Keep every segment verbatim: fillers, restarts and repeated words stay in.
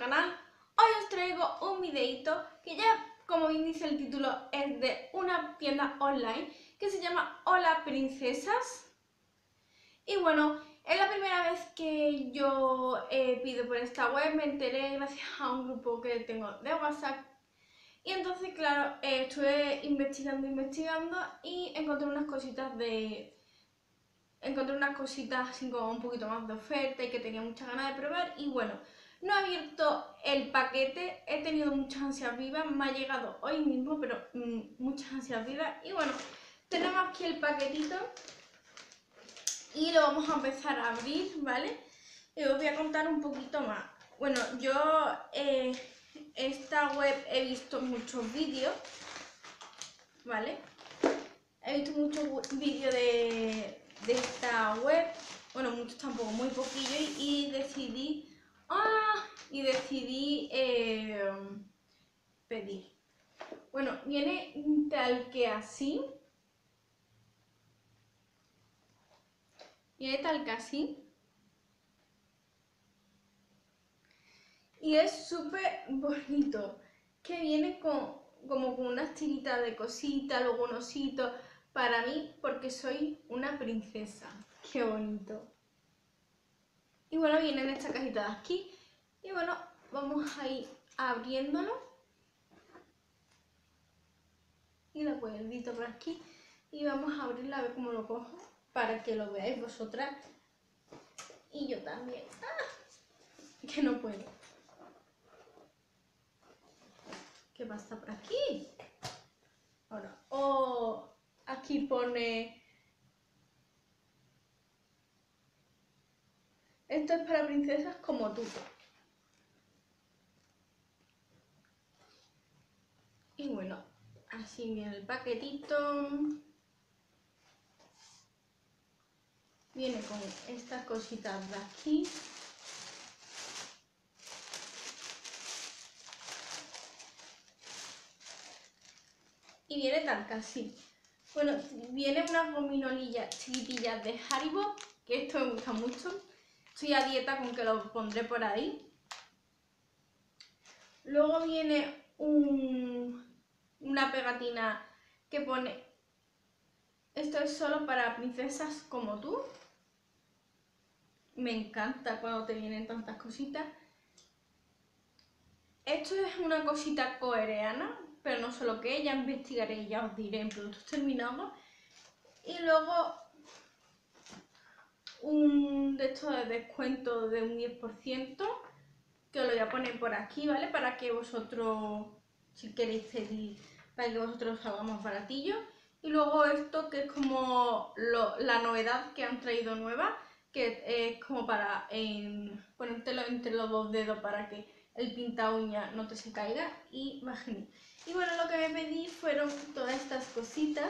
canal. Hoy os traigo un videito que ya, como bien dice el título, es de una tienda online que se llama Hola Princesas. Y bueno, es la primera vez que yo eh, pido por esta web. Me enteré gracias a un grupo que tengo de WhatsApp. Y entonces, claro, eh, estuve investigando, investigando y encontré unas cositas de... Encontré unas cositas así como un poquito más de oferta y que tenía muchas ganas de probar. Y bueno, no he abierto el paquete, he tenido muchas ansias vivas, me ha llegado hoy mismo, pero mmm, muchas ansias vivas. Y bueno, tenemos aquí el paquetito y lo vamos a empezar a abrir, ¿vale? Y os voy a contar un poquito más. Bueno, yo eh, esta web he visto muchos vídeos, ¿vale? He visto muchos vídeos de, de esta web, bueno, muchos tampoco, muy poquillo, y, y decidí, ¡ah! Y decidí eh, pedir. Bueno, viene tal que así, viene tal que así, y es súper bonito, que viene con, como con unas tiritas de cositas, luego un osito, para mí, porque soy una princesa. ¡Qué bonito! Y bueno, viene en esta cajita de aquí. Y bueno, vamos a ir abriéndolo. Y la cuerdita por aquí. Y vamos a abrirla a ver cómo lo cojo, para que lo veáis vosotras. Y yo también. ¡Ah! Que no puedo. ¿Qué pasa por aquí? Ahora, oh, aquí pone... Esto es para princesas como tú. Y bueno, así viene el paquetito. Viene con estas cositas de aquí. Y viene tal que así. Bueno, viene unas gominolillas chiquitillas de Haribo, que esto me gusta mucho. Estoy a dieta con que lo pondré por ahí. Luego viene un, una pegatina que pone: esto es solo para princesas como tú. Me encanta cuando te vienen tantas cositas. Esto es una cosita coreana, pero no sé lo que es, ya investigaré y ya os diré en productos terminados. Y luego un de estos de descuento de un diez por ciento, que os lo voy a poner por aquí, ¿vale? Para que vosotros, si queréis pedir, para que vosotros salga más baratillo. Y luego esto, que es como lo, la novedad que han traído nueva, que es como para eh, ponértelo entre los dos dedos para que el pinta uña no te se caiga y va genial. Y bueno, lo que me pedí fueron todas estas cositas.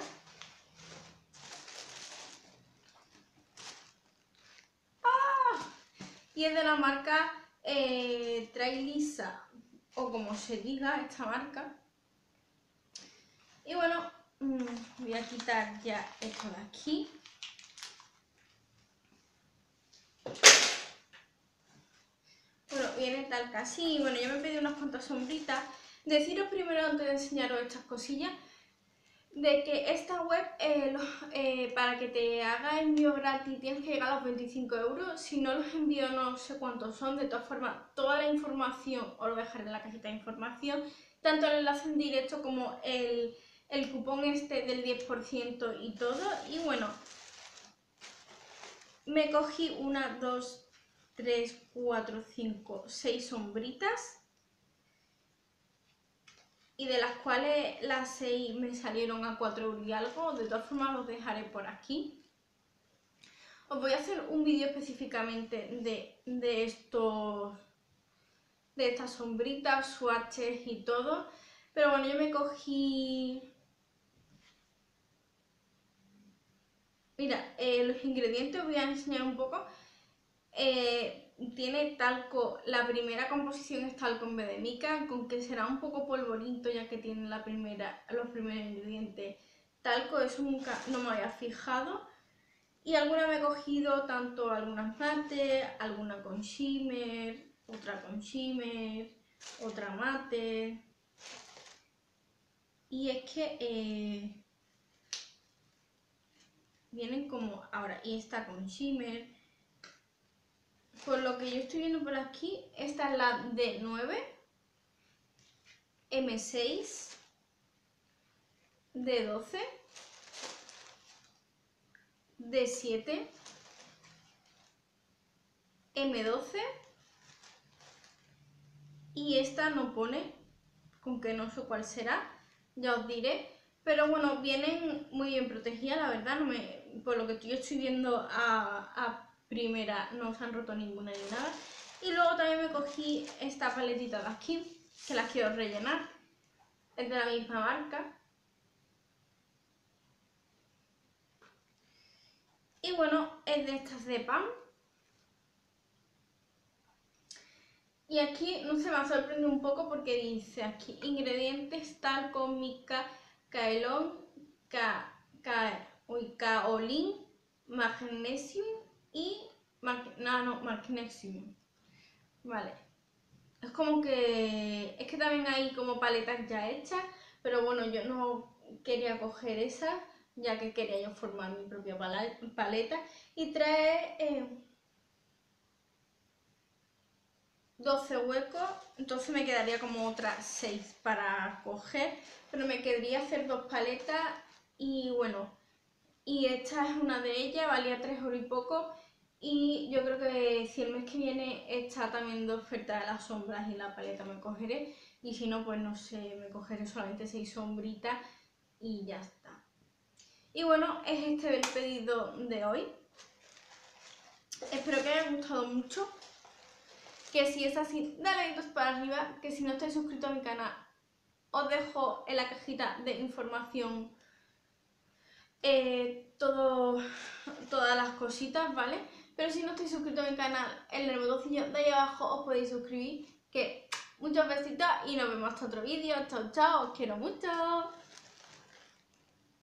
¡Ah! Y es de la marca eh, Trailisa, o como se diga esta marca. Y bueno, mmm, voy a quitar ya esto de aquí. Bueno, viene tal que así. Bueno, yo me pedí unas cuantas sombritas. Deciros primero, antes de enseñaros estas cosillas, de que esta web, eh, lo, eh, para que te haga envío gratis, tienes que llegar a los veinticinco euros. Si no los envío, no sé cuántos son. De todas formas, toda la información os lo dejaré en la cajita de información. Tanto el enlace en directo como el, el cupón este del diez por ciento y todo. Y bueno, me cogí una, dos, tres, cuatro, cinco, seis sombritas. Y de las cuales las seis me salieron a cuatro euros y algo. De todas formas los dejaré por aquí. Os voy a hacer un vídeo específicamente de, de estos, de estas sombritas, swatches y todo. Pero bueno, yo me cogí... Mira, eh, los ingredientes os voy a enseñar un poco. Eh, tiene talco, la primera composición es talco en vez de mica, con que será un poco polvorito ya que tiene la primera, los primeros ingredientes talco, eso nunca no me había fijado. Y alguna me he cogido tanto algunas mate, alguna con shimmer, otra con shimmer, otra mate. Y es que eh, vienen como ahora, y esta con shimmer. Por lo que yo estoy viendo por aquí, esta es la D nueve, M seis, D doce, D siete, M doce y esta no pone, con que no sé cuál será, ya os diré. Pero bueno, vienen muy bien protegidas, la verdad, no me, por lo que yo estoy viendo a, a primera no se han roto ninguna ni nada. Y luego también me cogí esta paletita de aquí, que las quiero rellenar, es de la misma marca. Y bueno, es de estas de pan. Y aquí, no sé, me ha sorprendido un poco porque dice aquí ingredientes talco, mica, kaolin, ka, ka, uy, kaolin, magnesium y mag, no, no, magnesium. Vale. Es como que, es que también hay como paletas ya hechas, pero bueno, yo no quería coger esas, ya que quería yo formar mi propia paleta. Y trae eh, doce huecos, entonces me quedaría como otras seis para coger, pero me quedaría hacer dos paletas y bueno, y esta es una de ellas, valía tres euros y poco. Y yo creo que si el mes que viene está también de oferta de las sombras y la paleta me cogeré. Y si no, pues no sé, me cogeré solamente seis sombritas y ya está. Y bueno, es este el pedido de hoy. Espero que haya gustado mucho. Que si es así, dale deditos para arriba. Que si no estáis suscritos a mi canal, os dejo en la cajita de información eh, todo, todas las cositas, ¿vale? Pero si no estáis suscritos a mi canal, en el botoncillo de ahí abajo os podéis suscribir. Que muchos besitos y nos vemos hasta otro vídeo. Chao, chao, os quiero mucho.